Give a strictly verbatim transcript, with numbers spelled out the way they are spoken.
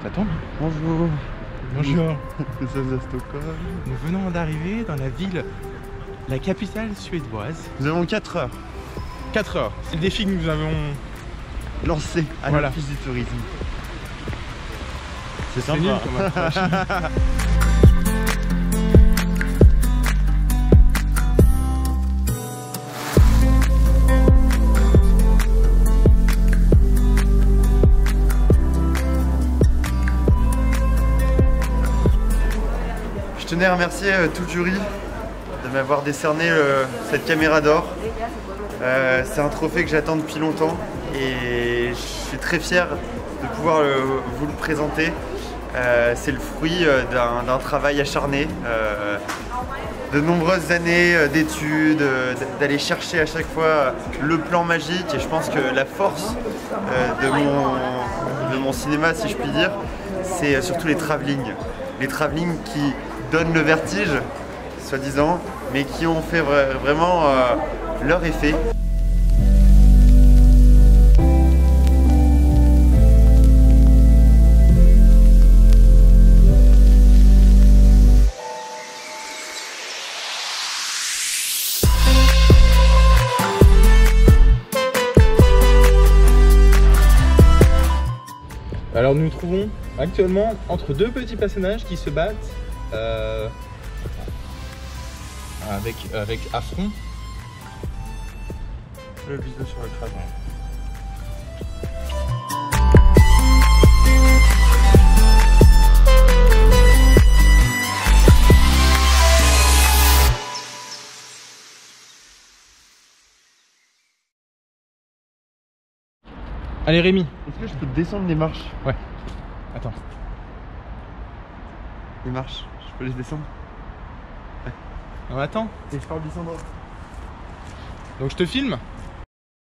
Ça tombe. Bonjour. Bonjour. Nous sommes à Stockholm. Nous venons d'arriver dans la ville, la capitale suédoise. Nous avons quatre heures. quatre heures. C'est le défi que nous avons lancé à voilà. l'Office du tourisme. C'est sympa. Nul, comme approche. Je tenais à remercier euh, tout le jury de m'avoir décerné euh, cette caméra d'or. Euh, c'est un trophée que j'attends depuis longtemps et je suis très fier de pouvoir euh, vous le présenter. Euh, c'est le fruit euh, d'un travail acharné, euh, de nombreuses années euh, d'études, euh, d'aller chercher à chaque fois le plan magique, et je pense que la force euh, de, mon, de mon cinéma, si je puis dire, c'est surtout les travelling. Les travelling qui donnent le vertige, soi-disant, mais qui ont fait vra vraiment euh, leur effet. Alors nous nous trouvons actuellement entre deux petits personnages qui se battent euh, avec, avec affront. Le visage sur le crâne. Allez Rémi. Est-ce que je peux descendre les marches? Ouais. Attends. Les marches, je peux les descendre? Ouais. Non, attends. Et je parle du Sandro. Donc je te filme?